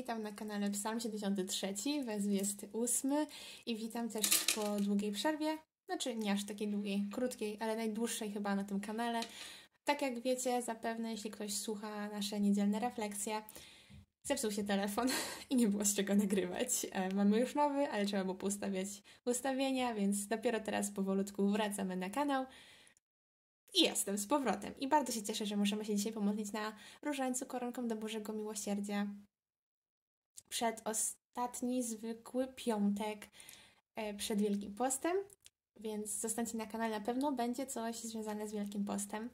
witam na kanale Psalm 73, wers jest 8 i witam też po długiej przerwie, znaczy nie aż takiej długiej, krótkiej, ale najdłuższej chyba na tym kanale. Tak jak wiecie, zapewne jeśli ktoś słucha nasze niedzielne refleksje, zepsuł się telefon i nie było z czego nagrywać. Mamy już nowy, ale trzeba było poustawiać ustawienia, więc dopiero teraz powolutku wracamy na kanał. I jestem z powrotem. I bardzo się cieszę, że możemy się dzisiaj pomodlić na różańcu koronką do Bożego Miłosierdzia. Przed ostatni zwykły piątek przed Wielkim Postem, więc zostańcie na kanale, na pewno będzie coś związane z Wielkim Postem.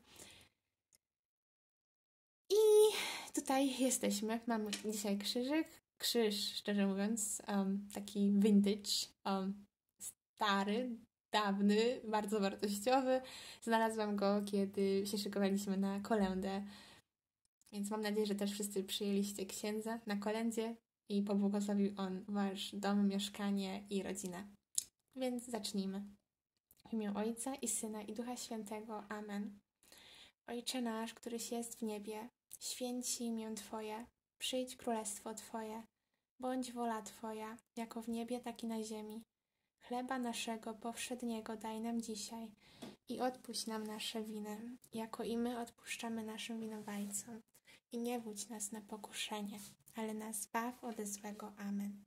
I tutaj jesteśmy. Mamy dzisiaj krzyż, szczerze mówiąc, taki vintage, stary, dawny, bardzo wartościowy. Znalazłam go, kiedy się szykowaliśmy na kolędę. Więc mam nadzieję, że też wszyscy przyjęliście księdza na kolędzie i pobłogosławił on wasz dom, mieszkanie i rodzinę. Więc zacznijmy. W imię Ojca i Syna i Ducha Świętego. Amen. Ojcze nasz, któryś jest w niebie, święć się imię Twoje, przyjdź królestwo Twoje, bądź wola Twoja, jako w niebie, tak i na ziemi. Chleba naszego powszedniego daj nam dzisiaj i odpuść nam nasze winy, jako i my odpuszczamy naszym winowajcom. I nie wódź nas na pokuszenie, ale nas zbaw ode złego. Amen.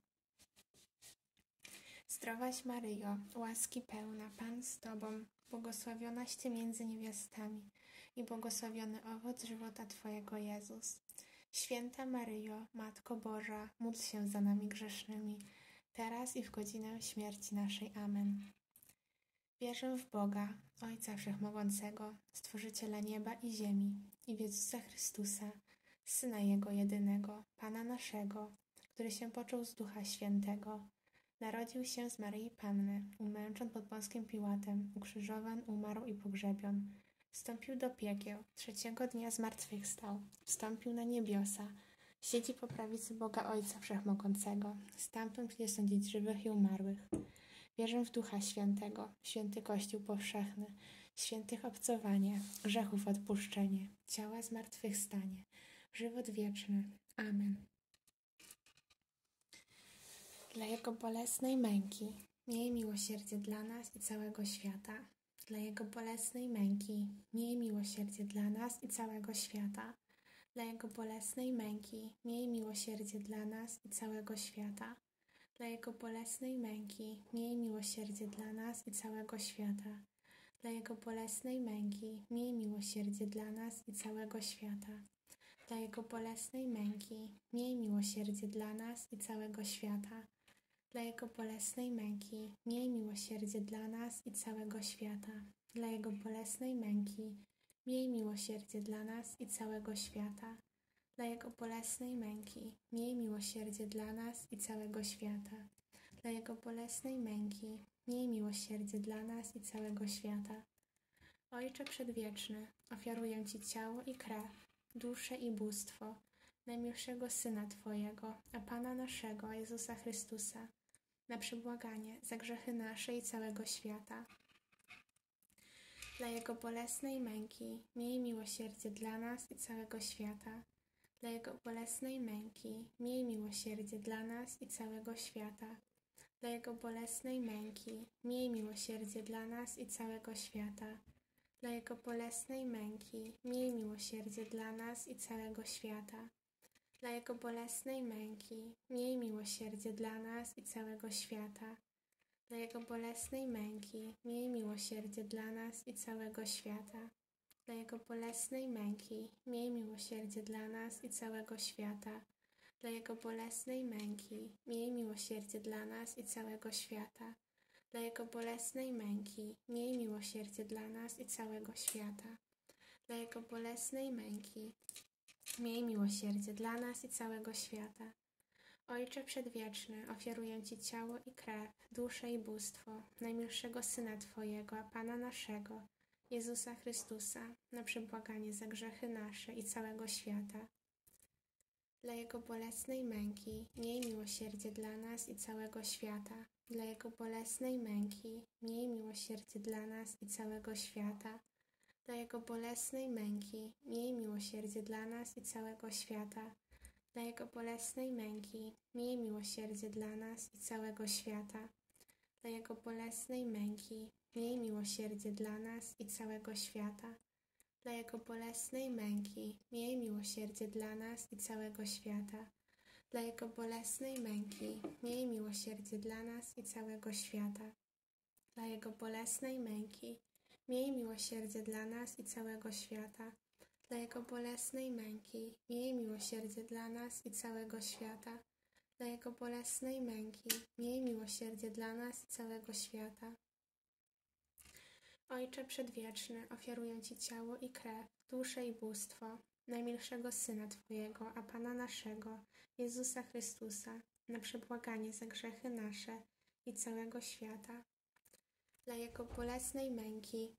Zdrowaś Maryjo, łaski pełna, Pan z Tobą, błogosławionaś Ty między niewiastami i błogosławiony owoc żywota Twojego, Jezus. Święta Maryjo, Matko Boża, módl się za nami grzesznymi, teraz i w godzinę śmierci naszej. Amen. Wierzę w Boga, Ojca Wszechmogącego, Stworzyciela nieba i ziemi, i w Jezusa Chrystusa, Syna Jego jedynego, Pana naszego, który się począł z Ducha Świętego. Narodził się z Maryi Panny, umęczon pod Pąskiem Piłatem, ukrzyżowan, umarł i pogrzebion. Wstąpił do piekieł, trzeciego dnia zmartwychwstał, wstąpił na niebiosa, siedzi po prawicy Boga Ojca Wszechmogącego, stamtąd przyjdzie sądzić żywych i umarłych. Wierzę w Ducha Świętego, święty Kościół powszechny, świętych obcowanie, grzechów odpuszczenie, ciała zmartwychwstanie, żywot wieczny. Amen. Dla Jego bolesnej męki miej miłosierdzie dla nas i całego świata. Dla Jego bolesnej męki miej miłosierdzie dla nas i całego świata. Dla Jego bolesnej męki miej miłosierdzie dla nas i całego świata. Dla Jego bolesnej męki miej miłosierdzie dla nas i całego świata. Dla Jego bolesnej męki miej miłosierdzie dla nas i całego świata. Dla Jego bolesnej męki miej miłosierdzie dla nas i całego świata. Dla Jego bolesnej męki miej miłosierdzie dla nas i całego świata. Dla Jego bolesnej męki miej miłosierdzie dla nas i całego świata. Dla Jego bolesnej męki miej miłosierdzie dla nas i całego świata. Dla Jego bolesnej męki miej miłosierdzie dla nas i całego świata. Ojcze Przedwieczny, ofiaruję Ci ciało i krew, duszę i bóstwo najmilszego Syna Twojego, a Pana naszego, Jezusa Chrystusa, na przebłaganie za grzechy nasze i całego świata. Dla Jego bolesnej męki miej miłosierdzie dla nas i całego świata. Dla Jego bolesnej męki miej miłosierdzie dla nas i całego świata. Dla Jego bolesnej męki miej miłosierdzie dla nas i całego świata. Dla Jego bolesnej męki miej miłosierdzie dla nas i całego świata. Dla Jego bolesnej męki miej miłosierdzie dla nas i całego świata. Dla Jego bolesnej męki miej miłosierdzie dla nas i całego świata. Dla Jego bolesnej męki miej miłosierdzie dla nas i całego świata. Dla Jego bolesnej męki miej miłosierdzie dla nas i całego świata. Dla Jego bolesnej męki miej miłosierdzie dla nas i całego świata. Dla Jego bolesnej męki miej miłosierdzie dla nas i całego świata. Ojcze Przedwieczny, ofiaruję Ci ciało i krew, duszę i bóstwo najmilszego Syna Twojego, a Pana naszego, Jezusa Chrystusa, na przebłaganie za grzechy nasze i całego świata. Dla Jego bolesnej męki miej miłosierdzie dla nas i całego świata. Dla Jego bolesnej męki miej miłosierdzie dla nas i całego świata. Dla Jego bolesnej męki miej miłosierdzie dla nas i całego świata. dla Jego bolesnej męki, miej miłosierdzie dla nas i całego świata. Dla Jego bolesnej męki, miej miłosierdzie dla nas i całego świata. Dla Jego bolesnej męki, miej miłosierdzie dla nas i całego świata. Dla Jego bolesnej męki, miej miłosierdzie dla nas i całego świata. Dla Jego bolesnej męki, miej miłosierdzie dla nas i całego świata. Dla Jego bolesnej męki, miej miłosierdzie dla nas i całego świata. Dla Jego bolesnej męki, miej miłosierdzie dla nas i całego świata. Ojcze Przedwieczny, ofiaruję Ci ciało i krew, duszę i bóstwo najmilszego Syna Twojego, a Pana naszego, Jezusa Chrystusa, na przebłaganie za grzechy nasze i całego świata. Dla Jego bolesnej męki,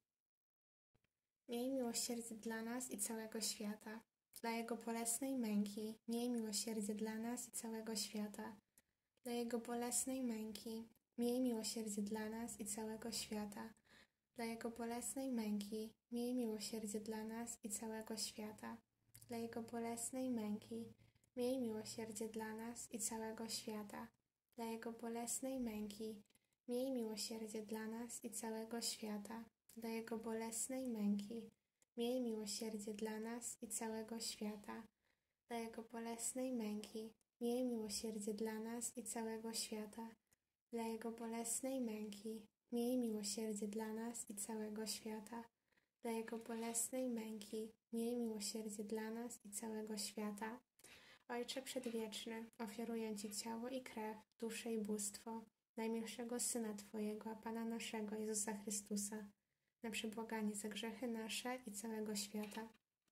miej miłosierdzie dla nas i całego świata. Dla Jego bolesnej męki, miej miłosierdzie dla nas i całego świata. Dla Jego bolesnej męki, miej miłosierdzie dla nas i całego świata. Dla Jego bolesnej męki, miej miłosierdzie dla nas i całego świata. Dla Jego bolesnej męki, miej miłosierdzie dla nas i całego świata. Dla Jego bolesnej męki, miej miłosierdzie dla nas i całego świata. Dla Jego bolesnej męki, miej miłosierdzie dla nas i całego świata. Dla Jego bolesnej męki, miej miłosierdzie dla nas i całego świata. Dla Jego bolesnej męki, miej miłosierdzie dla nas i całego świata. Dla Jego bolesnej męki, miej miłosierdzie dla nas i całego świata. Ojcze Przedwieczny, ofiaruję Ci ciało i krew, duszę i bóstwo najmilszego Syna Twojego, a Pana naszego, Jezusa Chrystusa, na przebłaganie za grzechy nasze i całego świata.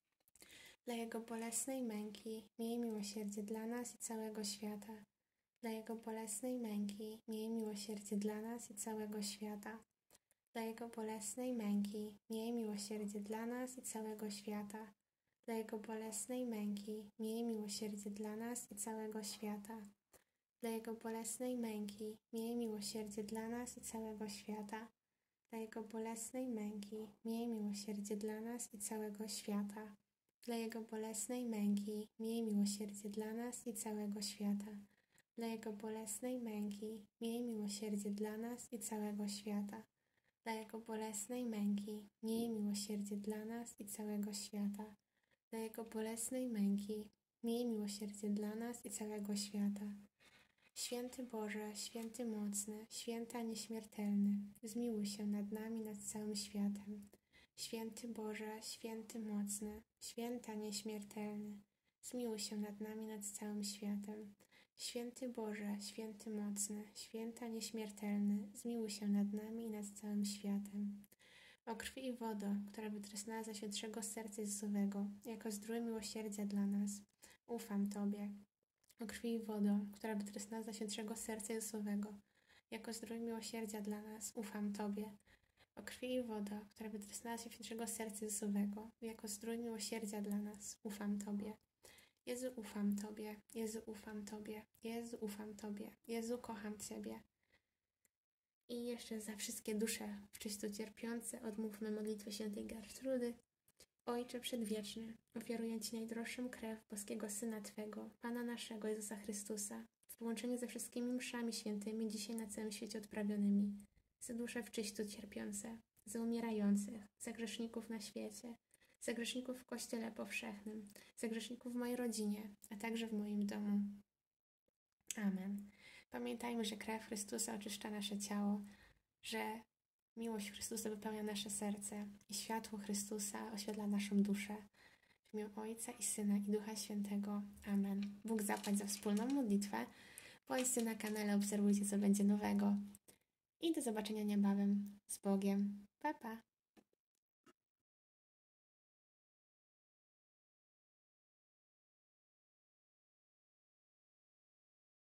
Dla Jego bolesnej męki, miej miłosierdzie dla nas i całego świata. Dla Jego bolesnej męki, miej miłosierdzie dla nas i całego świata. Dla Jego bolesnej męki, miej miłosierdzie dla nas i całego świata. Dla Jego bolesnej męki, miej miłosierdzie dla nas i całego świata. Dla Jego bolesnej męki, miej miłosierdzie dla nas i całego świata. Dla Jego bolesnej męki, miej miłosierdzie dla nas i całego świata. Dla Jego bolesnej męki, miej miłosierdzie dla nas i całego świata. Dla Jego bolesnej męki, miej miłosierdzie dla nas i całego świata. Dla Jego bolesnej męki, miej miłosierdzie dla nas i całego świata. Dla Jego bolesnej męki, miej miłosierdzie dla nas i całego świata. Święty Boże, Święty Mocny, Święty Nieśmiertelny, zmiłuj się nad nami, nad całym światem. Święty Boże, Święty Mocny, Święty Nieśmiertelny, zmiłuj się nad nami, nad całym światem. Święty Boże, Święty Mocny, Święty Nieśmiertelny, zmiłuj się nad nami i nad całym światem. O krwi i wodo, która wytrysnęła ze świętszego serca Jezusowego, jako zdrój miłosierdzia dla nas, ufam Tobie. O krwi i wodo, która wytrysnęła ze świętszego serca Jezusowego, jako zdrój miłosierdzia dla nas, ufam Tobie. O krwi i wodo, która wytrysnęła się świętszego serca Jezusowego, jako zdrój miłosierdzia dla nas, ufam Tobie. Jezu, ufam Tobie, Jezu, ufam Tobie, Jezu, ufam Tobie, Jezu, kocham Ciebie. I jeszcze za wszystkie dusze w czysto cierpiące odmówmy modlitwę świętej Gertrudy. Ojcze Przedwieczny, ofiaruję Ci najdroższą krew boskiego Syna Twego, Pana naszego Jezusa Chrystusa, w połączeniu ze wszystkimi mszami świętymi dzisiaj na całym świecie odprawionymi, za dusze w czysto cierpiące, za umierających, za grzeszników na świecie, za grzeszników w Kościele powszechnym, za grzeszników w mojej rodzinie, a także w moim domu. Amen. Pamiętajmy, że krew Chrystusa oczyszcza nasze ciało, że miłość Chrystusa wypełnia nasze serce i światło Chrystusa oświetla naszą duszę. W imię Ojca i Syna i Ducha Świętego. Amen. Bóg zapłać za wspólną modlitwę. Bądźcie na kanale, obserwujcie, co będzie nowego. I do zobaczenia niebawem. Z Bogiem. Pa, pa.